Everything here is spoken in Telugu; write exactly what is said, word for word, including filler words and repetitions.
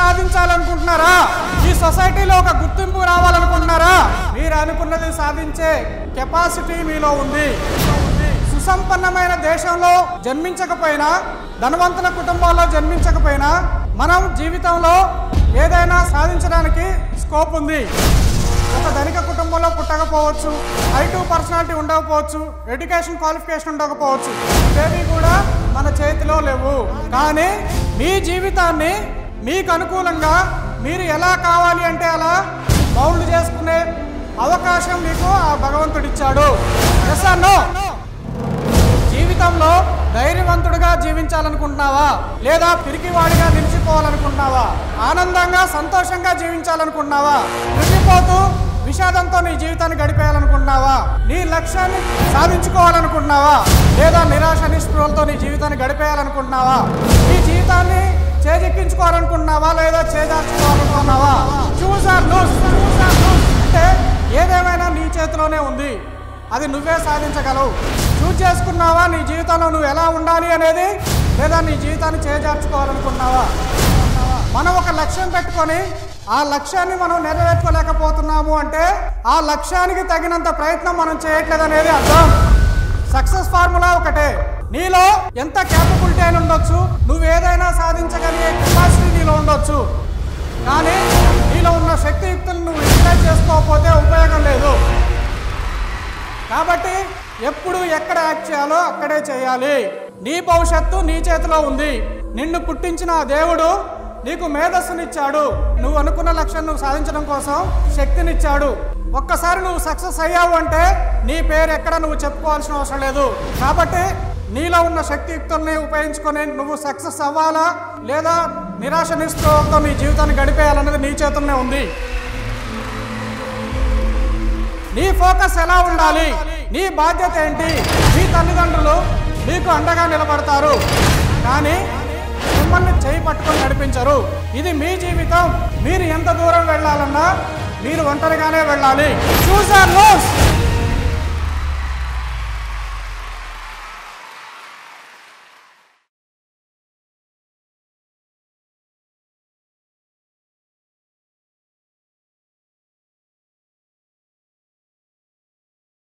సాధించాలనుకుంటున్నారా? ఈ సొసైటీలో ఒక గుర్తింపు రావాలనుకుంటున్నారా? మీరు అనుకున్నది సాధించే కెపాసిటీ మీలో ఉంది. సుసంపన్నమైన దేశంలో జన్మించకపోయినా, ధనవంతుల కుటుంబాల్లో జన్మించకపోయినా మనం జీవితంలో ఏదైనా సాధించడానికి స్కోప్ ఉంది. ఒక ధనిక కుటుంబంలో పుట్టకపోవచ్చు, ఐ టూ పర్సనాలిటీ ఉండకపోవచ్చు, ఎడ్యుకేషన్ క్వాలిఫికేషన్ ఉండకపోవచ్చు, ఇవేవి కూడా మన చేతిలో లేవు. కానీ మీ జీవితాన్ని మీకు అనుకూలంగా మీరు ఎలా కావాలి అంటే అలా మౌల్డ్ చేసుకునే అవకాశం మీకు ఆ భగవంతుడిచ్చాడు. Yes are no? జీవితంలో ధైర్యవంతుడిగా జీవించాలనుకుంటున్నావా, లేదా పిరికివాడిగా నిలిచిపోవాలనుకుంటున్నావా? ఆనందంగా సంతోషంగా జీవించాలనుకుంటున్నావా? కృషిపోతూ విషాదంతో నీ జీవితాన్ని గడిపేయాలనుకుంటున్నావా? నీ లక్ష్యాన్ని సాధించుకోవాలనుకుంటున్నావా, లేదా నిరాశ నిస్పృహలతో నీ జీవితాన్ని గడిపేయాలనుకుంటున్నావా? నీ జీవితాన్ని చేజెక్కించుకోవాలనుకుంటున్నావా, లేదా చేజార్చుకోవాలనుకుంటున్నావా? Choose or lose. Choose or lose అంటే ఏదేమైనా నీ చేతిలోనే ఉంది, అది నువ్వే సాధించగలవు. చూస్ చేసుకున్నావా నీ జీవితంలో నువ్వు ఎలా ఉండాలి అనేది, లేదా నీ జీవితాన్ని చేజార్చుకోవాలనుకున్నావా? మనం ఒక లక్ష్యం పెట్టుకొని ఆ లక్ష్యాన్ని మనం నెరవేర్చుకోలేకపోతున్నాము అంటే ఆ లక్ష్యానికి తగినంత ప్రయత్నం మనం చేయట్లేదు అనేది అర్థం. సక్సెస్ ఫార్ములా ఒకటే, నీలో ఎంత క్యాపబిలిటీ అని ఉండొచ్చు, నువ్వు ఏదైనా సాధించగలిగే కెపాసిటీ నీలో ఉండొచ్చు, కానీ నీలో ఉన్న శక్తియుక్తులు నువ్వు యూటిలైజ్ చేసుకోకపోతే ఉపయోగం లేదు. కాబట్టి ఎప్పుడు ఎక్కడ యాక్ట్ చేయాలో అక్కడే చేయాలి. నీ భవిష్యత్తు నీ చేతిలో ఉంది. నిన్ను పుట్టించిన ఆ దేవుడు నీకు మేధస్సునిచ్చాడు. నువ్వు అనుకున్న లక్ష్యం నువ్వు సాధించడం కోసం శక్తినిచ్చాడు. ఒక్కసారి నువ్వు సక్సెస్ అయ్యావు అంటే నీ పేరు ఎక్కడ నువ్వు చెప్పుకోవాల్సిన అవసరం లేదు. కాబట్టి నీలో ఉన్న శక్తియుక్తుల్ని ఉపయోగించుకొని నువ్వు సక్సెస్ అవ్వాలా, లేదా నిరాశ నిస్పృహతో నీ జీవితాన్ని గడిపేయాలన్నది నీ చేతుల్లోనే ఉంది. నీ ఫోకస్ ఎలా ఉండాలి, నీ బాధ్యత ఏంటి? మీ తల్లిదండ్రులు మీకు అండగా నిలబడతారు, కానీ మిమ్మల్ని చేయి పట్టుకొని నడిపించరు. ఇది మీ జీవితం. మీరు ఎంత దూరం వెళ్ళాలన్నా మీరు ఒంటరిగానే వెళ్ళాలి. Choose or loose.